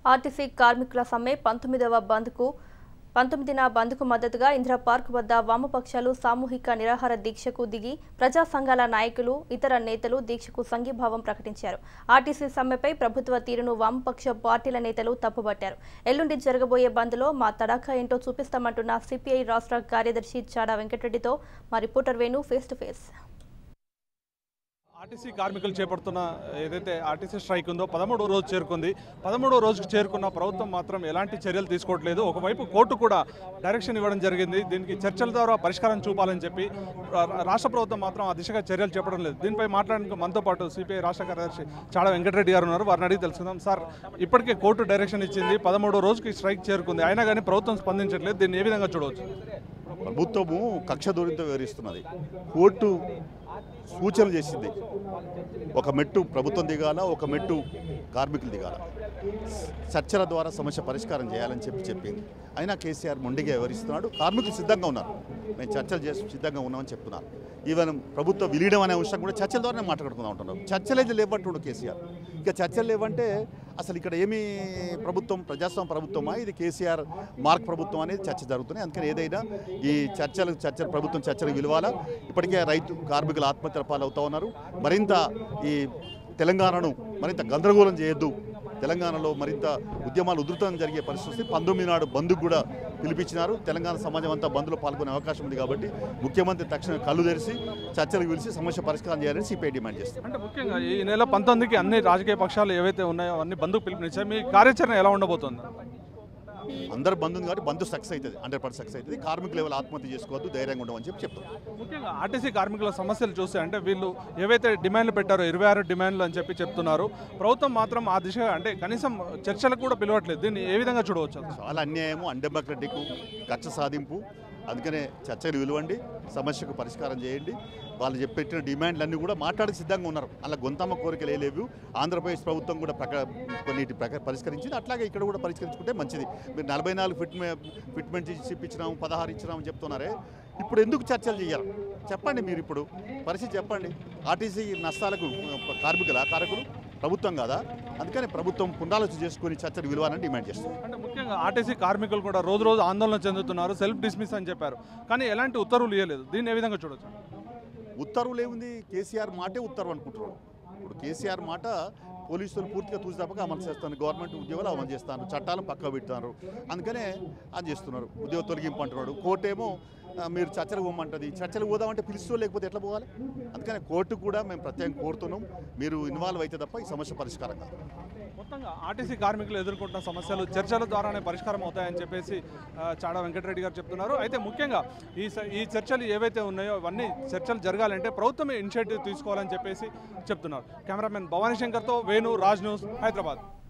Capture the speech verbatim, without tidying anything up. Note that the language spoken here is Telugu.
ఆర్టీసీ కార్మికుల సమ్మె పంతొమ్మిదవ బంద్కు పంతొమ్మిదిన బంద్కు మద్దతుగా ఇందిరా పార్క్ వద్ద వామపక్షాలు సామూహిక నిరాహార దీక్షకు దిగి ప్రజా సంఘాల నాయకులు ఇతర నేతలు దీక్షకు సంఘీభావం ప్రకటించారు. ఆర్టీసీ సమ్మెపై ప్రభుత్వ తీరును వామపక్ష పార్టీల నేతలు తప్పుబట్టారు. ఎల్లుండి జరగబోయే బంద్లో మా తడాఖా ఏంటో చూపిస్తామంటున్న సిపిఐ రాష్ట్ర కార్యదర్శి చాడా వెంకటరెడ్డితో మా reporter Venu face to face. RTC కార్మికులు చేపడుతున్న ఏదైతే ఆర్టీసీ స్ట్రైక్ ఉందో పదమూడో రోజు చేరుకుంది. పదమూడో రోజుకు చేరుకున్న ప్రభుత్వం మాత్రం ఎలాంటి చర్యలు తీసుకోవట్లేదు. ఒకవైపు కోర్టు కూడా డైరెక్షన్ ఇవ్వడం జరిగింది. దీనికి చర్చల ద్వారా పరిష్కారం చూపాలని చెప్పి రాష్ట్ర ప్రభుత్వం మాత్రం ఆ దిశగా చర్యలు చేపడం లేదు. దీనిపై మాట్లాడడానికి మనతో పాటు సిపిఐ రాష్ట్ర కార్యదర్శి చాడా వెంకటరెడ్డి గారు ఉన్నారు. వారిని అడిగి తెలుసుకుందాం. సార్, ఇప్పటికే కోర్టు డైరెక్షన్ ఇచ్చింది, పదమూడో రోజుకి స్ట్రైక్ చేరుకుంది, అయినా కానీ ప్రభుత్వం స్పందించట్లేదు. దీన్ని ఏ విధంగా చూడవచ్చు? ప్రభుత్వము కక్ష దూరంతో వివరిస్తున్నది. కోర్టు సూచన చేసింది, ఒక మెట్టు ప్రభుత్వం దిగాల, ఒక మెట్టు కార్మికులు దిగాల, చర్చల ద్వారా సమస్య పరిష్కారం చేయాలని చెప్పి చెప్పింది. అయినా కేసీఆర్ మొండిగా వివరిస్తున్నాడు. కార్మికులు సిద్ధంగా ఉన్నారు, మేము చర్చలు చేసి సిద్ధంగా ఉన్నామని చెప్తున్నారు. ఈవెన్ ప్రభుత్వ విలీనం అనే విషయం కూడా చర్చల ద్వారానే మాట్లాడుకుందాం ఉంటున్నాం. చర్చలు అయితే లేవంటుండు కేసీఆర్. ఇక చర్చలు లేవంటే అసలు ఇక్కడ ఏమి ప్రభుత్వం, ప్రజాస్వామ్య ప్రభుత్వమా, ఇది కేసీఆర్ మార్క్ ప్రభుత్వం అనేది చర్చ జరుగుతున్నాయి. అందుకని ఏదైనా ఈ చర్చలు చర్చలు ప్రభుత్వం చర్చలు విలువాలా. ఇప్పటికే రైతు కార్మికులు ఆత్మహత్యల పాలవుతూ ఉన్నారు. మరింత ఈ తెలంగాణను మరింత గందరగోళం చేయొద్దు, తెలంగాణలో మరింత ఉద్యమాలు ఉధృతం జరిగే పరిస్థితి. పంతొమ్మిది నాడు బంద్కు కూడా పిలిపించినారు. తెలంగాణ సమాజం అంతా బంద్లో పాల్గొనే అవకాశం ఉంది కాబట్టి ముఖ్యమంత్రి తక్షణం కళ్ళు తెరిచి చర్చలు పిలిచి సమస్య పరిష్కారం చేయాలని సిపిఐ డిమాండ్ చేస్తారు. అంటే ముఖ్యంగా ఈ నెల పంతొమ్మిదికి అన్ని రాజకీయ పక్షాలు ఏవైతే ఉన్నాయో అన్ని బంద్కు పిలుపునిచ్చాయి. మీ కార్యాచరణ ఎలా ఉండబోతుంది? అందరు బంద్ ఉంది కాబట్టి బంద్ సక్సెస్ అవుతుంది, హండ్రెడ్ పర్సెంట్ సక్సెస్ అవుతుంది. కార్మికులు ఎవరు ఆత్మహత్య చేసుకోవద్దు, ధైర్యంగా ఉండమని చెప్పి చెప్తాం. ముఖ్యంగా ఆర్టీసీ కార్మికుల సమస్యలు చూస్తే అంటే వీళ్ళు ఏవైతే డిమాండ్లు పెట్టారో ఇరవై ఆరు డిమాండ్లు అని చెప్పి చెప్తున్నారు. ప్రభుత్వం మాత్రం ఆ దిశగా అంటే కనీసం చర్చలకు కూడా పిలవట్లేదు. దీన్ని ఏ విధంగా చూడవచ్చు? చాలా అన్యాయము, అన్డెమోక్రటిక్, కక్ష సాధింపు. అందుకనే చర్చలు విలువండి, సమస్యకు పరిష్కారం చేయండి. వాళ్ళు చెప్పెట్టిన డిమాండ్లన్నీ కూడా మాట్లాడి సిద్ధంగా ఉన్నారు. అలా గొంతమ్మ కోరికలు లేవు. ఆంధ్రప్రదేశ్ ప్రభుత్వం కూడా ప్రక కొన్నిటి ప్రక పరిష్కరించింది. అట్లాగే ఇక్కడ కూడా పరిష్కరించుకుంటే మంచిది. మీరు నలభై నాలుగు ఫిట్మె ఫిట్మెంట్ ఇప్పించినాము, పదహారు ఇచ్చినాము చెప్తున్నారే, ఇప్పుడు ఎందుకు చర్చలు చేయాలి చెప్పండి? మీరు ఇప్పుడు పరిస్థితి చెప్పండి. ఆర్టీసీ నష్టాలకు కార్మికుల కారకులు ప్రభుత్వం కాదా? అందుకని ప్రభుత్వం పునరాలోచన చేసుకుని చర్చలు విలువాలని డిమాండ్ చేస్తారు. అంటే ముఖ్యంగా ఆర్టీసీ కార్మికులు కూడా రోజు రోజు ఆందోళన చెందుతున్నారు. సెల్ఫ్ డిస్మిస్ అని చెప్పారు, కానీ ఎలాంటి ఉత్తర్వులు ఇవ్వలేదు. దీన్ని ఏ విధంగా చూడవచ్చు? ఉత్తర్వులు ఏముంది? కేసీఆర్ మాటే ఉత్తర్వు అనుకుంటున్నాడు. ఇప్పుడు కేసీఆర్ మాట పోలీసులు పూర్తిగా తూచి తప్పక అమలు చేస్తాను, గవర్నమెంట్ ఉద్యోగాలు అమలు చేస్తాను, చట్టాలను పక్క పెడతారు. అందుకనే అది చేస్తున్నారు. ఉద్యోగ తొలగింపు అంటున్నాడు. కోర్టు ఏమో మీరు చర్చలు పోమంటుంది. చర్చలు పోదామంటే పిలుస్తూ లేకపోతే ఎట్లా పోవాలి? అందుకని కోర్టు కూడా మేము ప్రత్యేకంగా కోరుతున్నాం, మీరు ఇన్వాల్వ్ అయితే తప్ప ఈ సమస్య పరిష్కారం కాదు. మొత్తంగా ఆర్టీసీ కార్మికులు ఎదుర్కొంటున్న సమస్యలు చర్చల ద్వారానే పరిష్కారం అవుతాయని చెప్పేసి చాడా వెంకటరెడ్డి గారు చెప్తున్నారు. అయితే ముఖ్యంగా ఈ ఈ చర్చలు ఏవైతే ఉన్నాయో అవన్నీ చర్చలు జరగాలంటే ప్రభుత్వమే ఇనిషియేటివ్ తీసుకోవాలని చెప్పేసి చెప్తున్నారు. కెమెరామెన్ భవానీ శంకర్తో వేణు, రాజ్ న్యూస్, హైదరాబాద్.